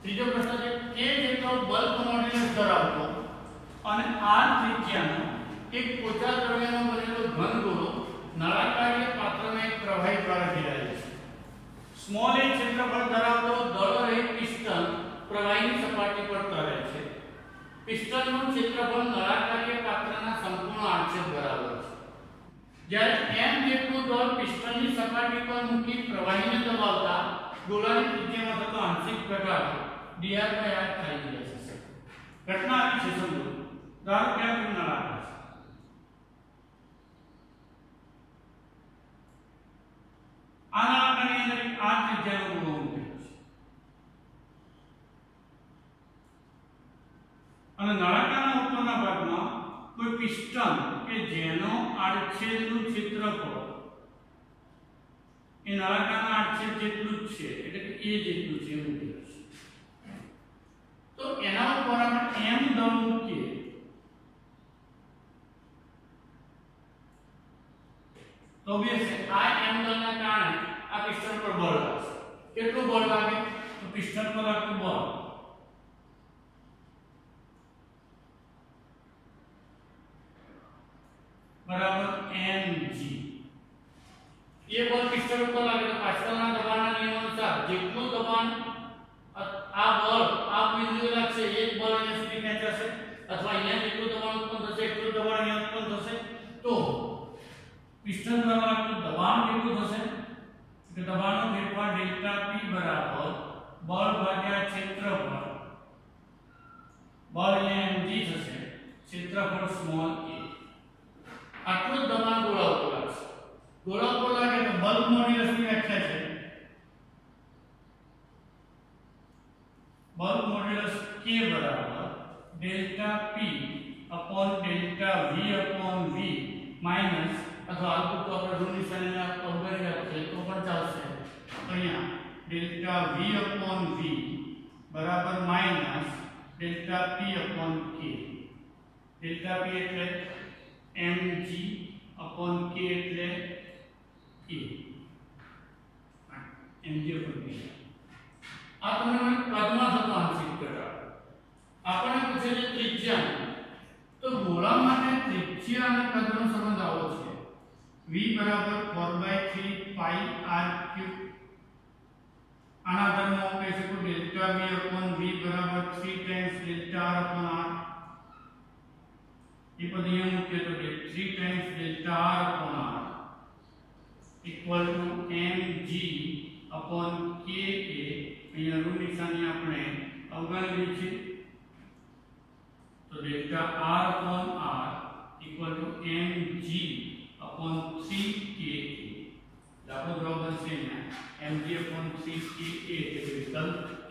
ત્રીજો પ્રશ્ન છે કે જેટલો બલ્ક મોડ્યુલસ ધરાવતો અને r ત્રિજ્યાનો એક પોચા દ્રવ્યનો બનેલો ઘન ગોળો નળાકારીય પાત્રમાં એક પ્રવાહી દ્વારા ઘેરાયેલો છે. સ્મોલ a ક્ષેત્રફળ ધરાવતો દળરહિત પિસ્ટન પ્રવાહીની સપાટી પર તરે છે. પિસ્ટનનું ક્ષેત્રફળ નળાકારીય પાત્રના સંપૂર્ણ આડછેદ બરાબર છે. જ્યારે m જેટલું દળ પિસ્ટનની સપાટી પર મૂકી પ્રવાહીને દબાવતા ગોળાની ત્રિજ્યામાં થતો આંશિક ઘટાડો dr/r થઈ જાય છે. ઘટના આવી છે સમજો. ધારો કે આ નળાકાર છે. આ નળાકારની અંદર એક r ત્રિજ્યાનો ગોળો મૂકેલો છે અને નળાકારના ઉપરના ભાગમાં કોઈ પિસ્ટન કે જેનો આડછેદનું ક્ષેત્રફળ એ નળાકારના આડછેદ જેટલું જ છે એટલે કે a જેટલું છે મૂકેલું છે. તો એના ઉપર આપણે m દળ મૂકીએ તો બે છે આ m દળના કારણે આ પિસ્ટન પર બળ લાગશે. કેટલું બળ લાગે તો પિસ્ટન પર લાગતું બળ બરાબર mg. ये बल पिस्टन ઉપર લાગે તો પાછળના દબાણના નિયમ અનુસાર જેટલું દબાણ આ બળ આ બિંદુએ લાગશે એ જ બળ અહીંયા સુધી ખેંચાશે અથવા અહીંયા જેટલું દબાણ ઉત્પન્ન થશે એટલું દબાણ અહીંયા ઉત્પન્ન થશે. તો પિસ્ટન દ્વારા લાગતું દબાણ કેટલું થશે કે દબાણનો ફેરફાર ડેલ્ટા p બરાબર બળ ભાગ્યા ક્ષેત્રફળ. બળ અહીંયા mg થશે, ક્ષેત્રફળ સ્મોલ a. આટલું દબાણ ગોળા ઉપર લાગશે. ગોળા ઉપર લાગે તો બલ્ક મોડ્યુલસની વ્યાખ્યા છે બલ્ક મોડ્યુલસ k બરાબર delta p upon delta v upon v minus અથવા આલ્ફા તો આપણે ઋણ નિશાનીના અવગણી રાખીએ તો પણ ચાલશે. અહીંયા ડેલ્ટા v અપોન v બરાબર minus delta p upon k. Delta p એટલે mg upon k એટલે a mg upon k. આ તમને કદમાં થતો આંશિક ઘટાડો. આપણને પૂછે છે ત્રિજ્યા. તો ગોળા માટે ત્રિજ્યા અને કદનો સંબંધ આવો છે v બરાબર 4/3 pi r3. આના આધારમાં હું કહી શકું ડેલ્ટા v upon v બરાબર 3 times delta r upon r. ये पद यहाँ मुख्य तो 3 times delta r upon r equal to mg upon ka. અહીંયા ઋણ નિશાની આપણે અવગણવી છે તો delta r upon r equal to mg upon 3ka. દાખલો જવાબ બનશે અહીંયા mg upon 3ka એટલે વિકલ્પ